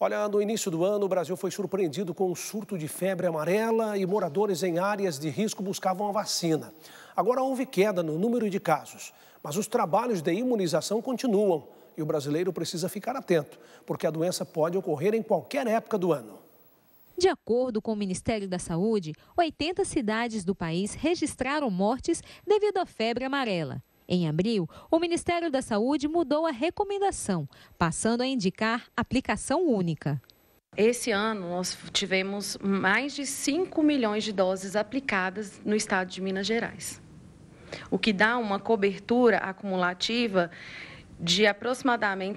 Olha, no início do ano, o Brasil foi surpreendido com um surto de febre amarela e moradores em áreas de risco buscavam a vacina. Agora houve queda no número de casos, mas os trabalhos de imunização continuam e o brasileiro precisa ficar atento, porque a doença pode ocorrer em qualquer época do ano. De acordo com o Ministério da Saúde, 80 cidades do país registraram mortes devido à febre amarela. Em abril, o Ministério da Saúde mudou a recomendação, passando a indicar aplicação única. Esse ano, nós tivemos mais de 5 milhões de doses aplicadas no estado de Minas Gerais, o que dá uma cobertura acumulativa de aproximadamente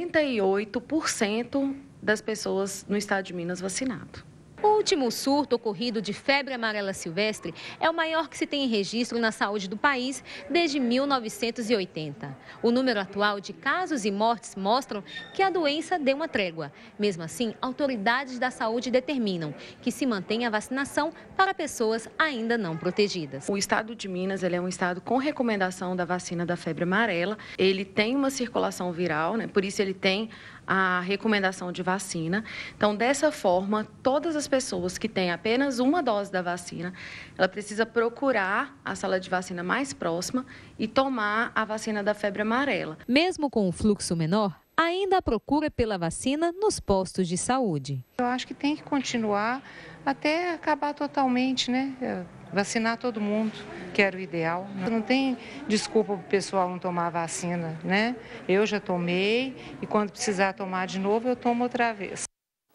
78% das pessoas no estado de Minas vacinado. O último surto ocorrido de febre amarela silvestre é o maior que se tem em registro na saúde do país desde 1980. O número atual de casos e mortes mostram que a doença deu uma trégua. Mesmo assim, autoridades da saúde determinam que se mantenha a vacinação para pessoas ainda não protegidas. O estado de Minas ele é um estado com recomendação da vacina da febre amarela. Ele tem uma circulação viral, por isso ele tem a recomendação de vacina. Então, dessa forma, todas as pessoas que têm apenas uma dose da vacina, ela precisa procurar a sala de vacina mais próxima e tomar a vacina da febre amarela. Mesmo com um fluxo menor, ainda há procura pela vacina nos postos de saúde. Eu acho que tem que continuar até acabar totalmente, vacinar todo mundo, que era o ideal. Não tem desculpa para o pessoal não tomar a vacina, Eu já tomei e quando precisar tomar de novo, eu tomo outra vez.